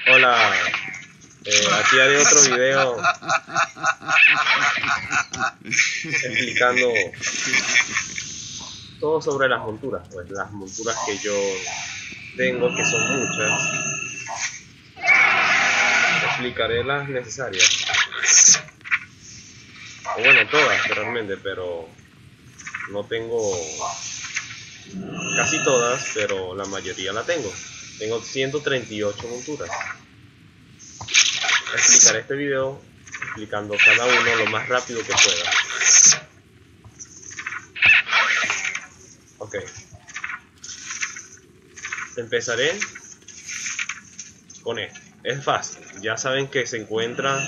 Hola, aquí haré otro video explicando todo sobre las monturas, pues las monturas que yo tengo, que son muchas. Explicaré las necesarias, o bueno, todas realmente, pero no tengo casi todas, pero la mayoría la tengo. Tengo 138 monturas. Explicaré este video explicando cada uno lo más rápido que pueda. Ok. Empezaré con este. Es fácil. Ya saben que se encuentra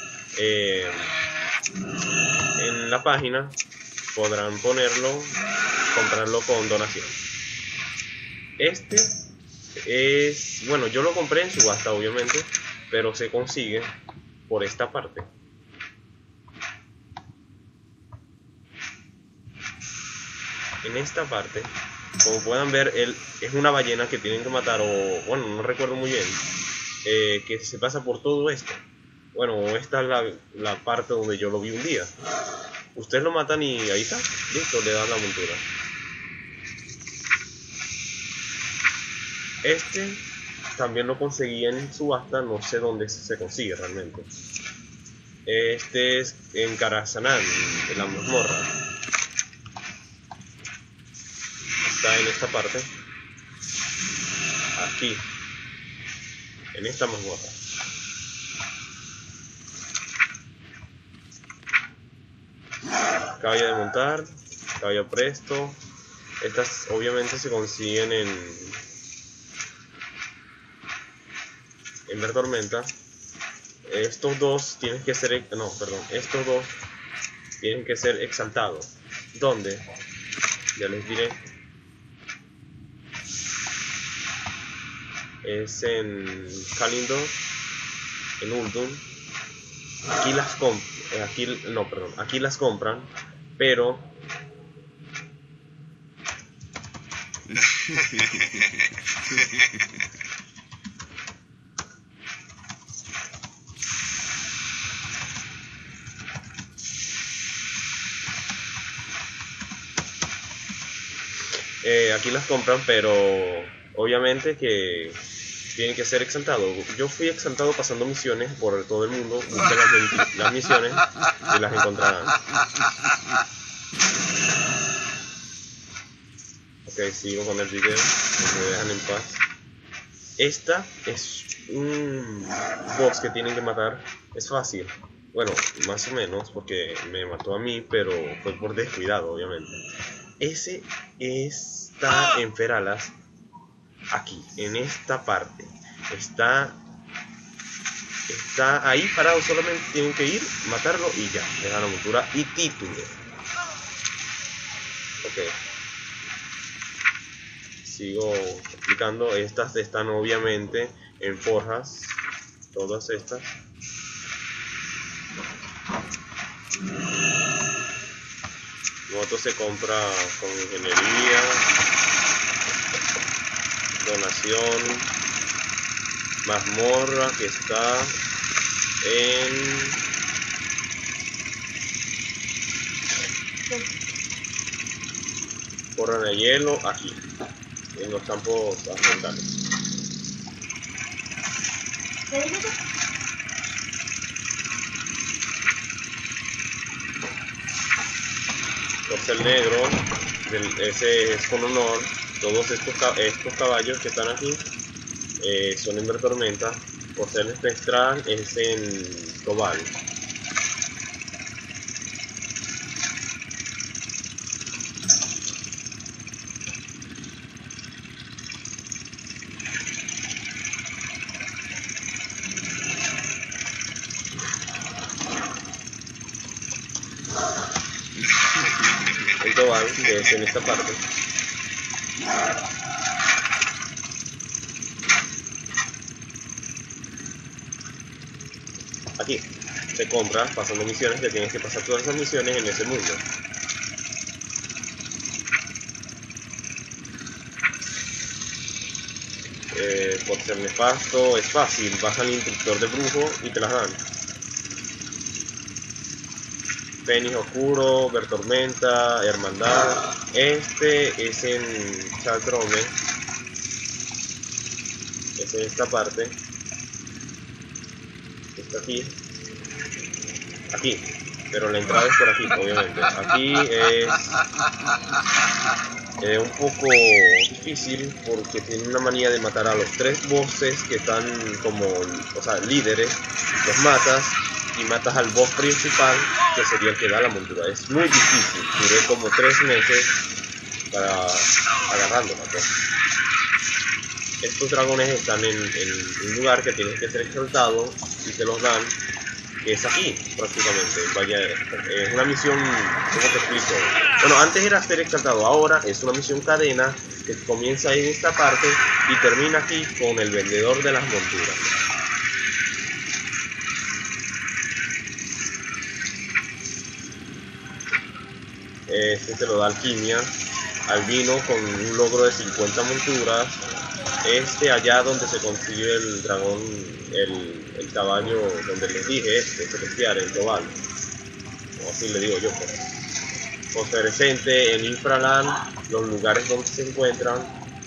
en la página. Podrán ponerlo, comprarlo con donación. Este es, bueno, yo lo compré en subasta obviamente, pero se consigue por esta parte. En esta parte, como puedan ver, él es una ballena que tienen que matar, o bueno, no recuerdo muy bien, que se pasa por todo esto. Bueno, esta es la parte donde yo lo vi un día. Ustedes lo matan y ahí está, listo, le dan la montura. Este también lo conseguí en subasta, no sé dónde se consigue realmente. Este es en Karazhan, en la mazmorra. Está en esta parte. Aquí. En esta mazmorra. Caballa de montar, caballa presto. Estas obviamente se consiguen en Ver Tormenta. Estos dos tienen que ser, no, perdón, estos dos tienen que ser exaltados. ¿Dónde? Ya les diré. Es en Kalimdor, en Uldum. Aquí las aquí las compran, pero aquí las compran, pero obviamente que tienen que ser exaltados. Yo fui exaltado pasando misiones por todo el mundo. Busquen las misiones y las encontrarán. Ok, sigo con el video. Me dejan en paz. Esta es un boss que tienen que matar. Es fácil. Bueno, más o menos, porque me mató a mí, pero fue por descuidado, obviamente. Ese está en Feralas. Aquí, en esta parte. Está ahí parado, solamente tienen que ir, matarlo y ya, le dan la montura y título. Ok. Sigo explicando. Estas están obviamente en forjas. Todas estas. Moto se compra con ingeniería, donación, mazmorra que está en Corran de hielo, aquí en los campos ambientales. Corcel negro, ese es con honor. Todos estos caballos que están aquí son en Ver Tormenta. Corcel espectral es en Tobal. El Tobal, que es en esta parte. Aquí se compra pasando misiones, que tienes que pasar todas esas misiones en ese mundo. el nefasto es fácil, vas al instructor de brujo y te las dan. Fénix Oscuro, Ver Tormenta, Hermandad. Este es en Chaltrome. Es en esta parte. Está aquí. Aquí. Pero la entrada es por aquí, obviamente. Aquí es un poco difícil porque tiene una manía de matar a los 3 bosses que están como, o sea, líderes. Los matas y matas al boss principal, que sería el que da la montura. Es muy difícil. Duré como 3 meses para agarrándola, pues. Estos dragones están en un lugar que tienes que ser exaltado y te los dan. Es aquí prácticamente, vaya, es una misión, ¿cómo te explico? Bueno, antes era ser exaltado, ahora es una misión cadena que comienza en esta parte y termina aquí con el vendedor de las monturas. Este te lo da Alquimia, Albino con un logro de 50 monturas. Este allá donde se consigue el dragón, el caballo donde les dije, celestial, el global, o así le digo yo, pues. Fosforescente en Infraland, los lugares donde se encuentran,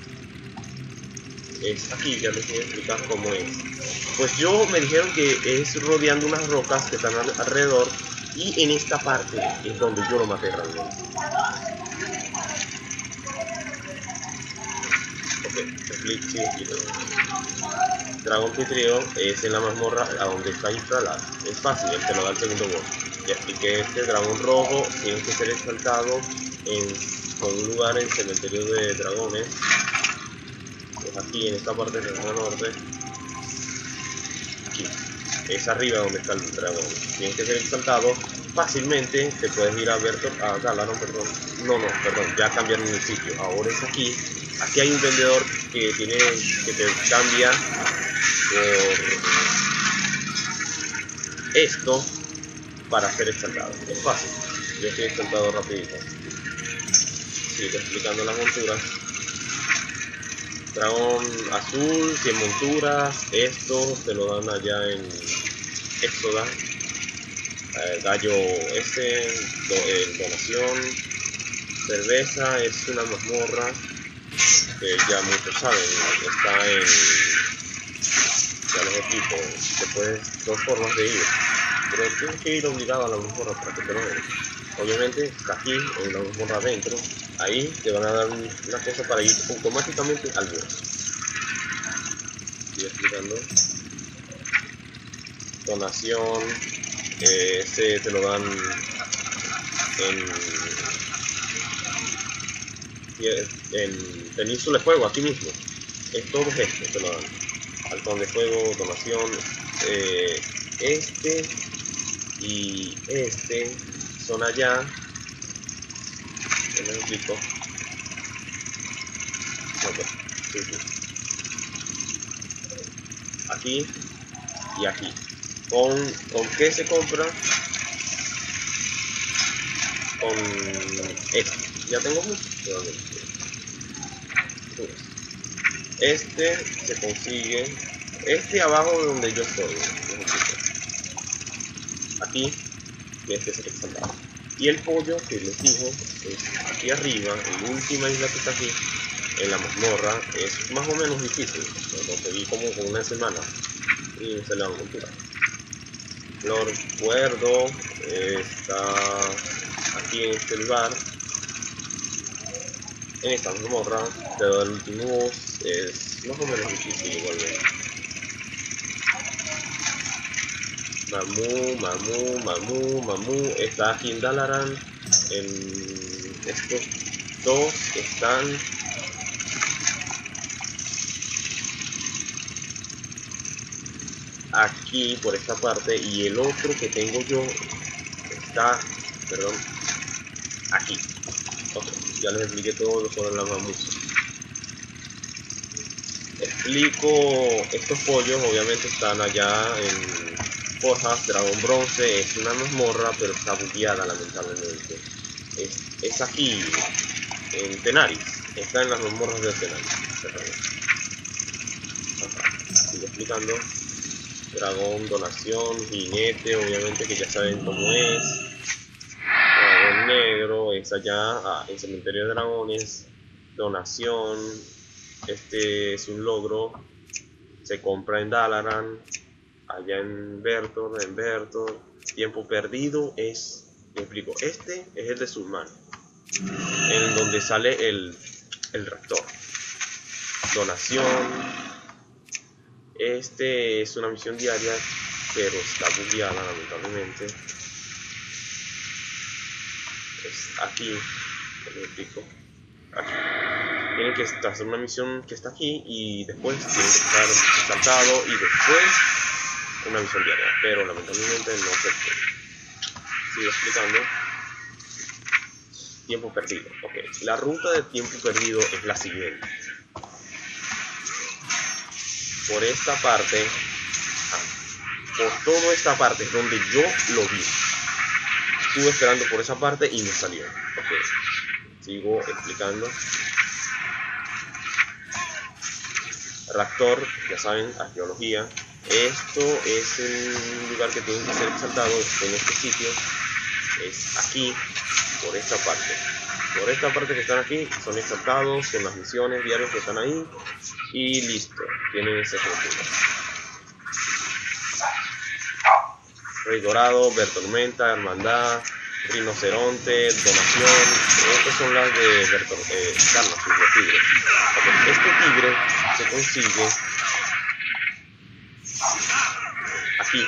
es aquí, ya les voy a explicar cómo es. Pues yo me dijeron que es rodeando unas rocas que están alrededor, y en esta parte es donde yo lo maté realmente. Dragón Pitreo es en la mazmorra a donde está Infraland. Es fácil, él te lo da el segundo boss. Ya expliqué este dragón rojo, tiene que ser exaltado en un lugar en el cementerio de dragones. Pues aquí en esta parte de la zona norte. Aquí. Es arriba donde está el dragón. Tienes que ser exaltado fácilmente. Te puedes ir a Galaron, perdón. Perdón, ya cambiaron el sitio. Ahora es aquí. Aquí hay un vendedor que te cambia por esto para ser exaltado. Es fácil. Yo estoy exaltado rapidito. Sigo explicando las monturas. Dragón azul, 100 monturas. Esto te lo dan allá en Éxoda. Gallo donación. Cerveza es una mazmorra que ya muchos saben, está en ya los equipos. Después 2 formas de ir, pero tienes que ir obligado a la mazmorra para que te lo den. Obviamente está aquí en la mazmorra adentro, ahí te van a dar una cosa para ir automáticamente al boss. Estoy explicando. Donación, ese te lo dan en Península de Fuego, aquí mismo. Es todo esto, te lo dan. Halcón de Fuego, donación. Este y este son allá. ¿Qué me explico? Okay. Sí. Aquí y aquí. ¿Con qué se compra? Con este. Ya tengo mucho. Este se consigue. Este abajo de donde yo estoy. Aquí. Y este es el exaltado. Y el pollo que les dije es aquí arriba, en la última isla que está aquí, en la mazmorra. Es más o menos difícil. Lo conseguí como con una semana. Y se le da una montura. Flor Cuerdo está aquí en este lugar. En esta mazmorra, te da el último boss. Es más o menos difícil igualmente. Mamu está aquí en Dalaran. Estos dos están aquí por esta parte, y el otro que tengo yo está, perdón, aquí. Okay, ya les expliqué todo sobre la mamusa. Explico, estos pollos obviamente están allá en Forjas, Dragón Bronce. Es una mazmorra, pero está bugueada lamentablemente. Es aquí, en Tenaris. Está en las mazmorras de Tenaris. explicando. Dragón, donación, jinete, obviamente que ya saben cómo es. Dragón negro, es allá en Cementerio de Dragones. Donación, este es un logro, se compra en Dalaran, allá en Bertor. Tiempo perdido es, me explico, este es el de Sulman, en donde sale el reactor. Donación, este es una misión diaria, pero está bugueada lamentablemente. Es aquí, me explico, aquí. Tienen que hacer una misión que está aquí y después tienen que estar saltado y después una misión diaria, pero lamentablemente no se puede. Sigo explicando. Tiempo perdido. Ok, la ruta de tiempo perdido es la siguiente. Por esta parte, por toda esta parte es donde yo lo vi. Estuve esperando por esa parte y me salió. Ok, sigo explicando. Reactor, ya saben, arqueología. Esto es un lugar que tiene que ser exaltado en este sitio. Es aquí, por esta parte. Por esta parte que están aquí, son exaltados con las misiones diarias que están ahí. Y listo, tienen ese objetivo. Rey Dorado, Bertormenta, Hermandad, Rinoceronte, Donación. Estas son las de Carlos, los tigres. Okay, este tigre se consigue aquí.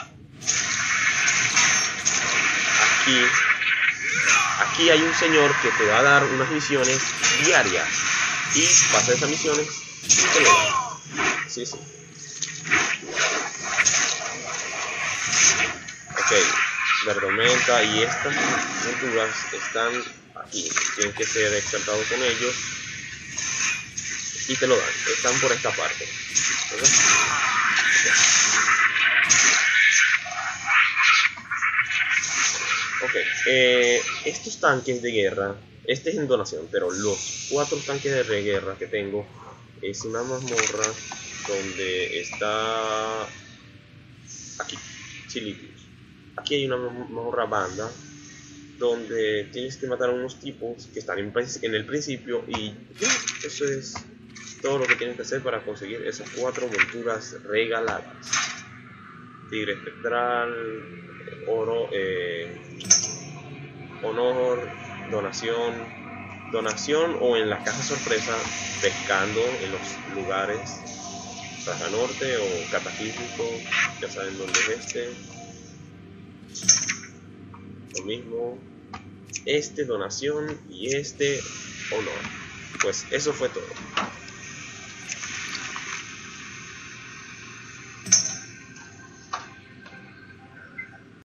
Aquí hay un señor que te va a dar unas misiones diarias. Y pasa esas misiones y te lo da. Sí. Ok, Verdomenta y estas monturas están aquí. Tienes que ser exaltado con ellos. Y te lo dan. Están por esta parte. ¿Verdad? Ok, estos tanques de guerra, este es en donación, pero los 4 tanques de guerra que tengo es una mazmorra donde está aquí, Chilipius. Aquí hay una mazmorra banda donde tienes que matar a unos tipos que están en el principio y ya, eso es todo lo que tienes que hacer para conseguir esas 4 monturas regaladas. Tigre espectral, oro, honor, donación o en las cajas sorpresa, pescando en los lugares Raja Norte o Cataclísmico, ya saben dónde es este. Lo mismo, donación y honor. Pues eso fue todo.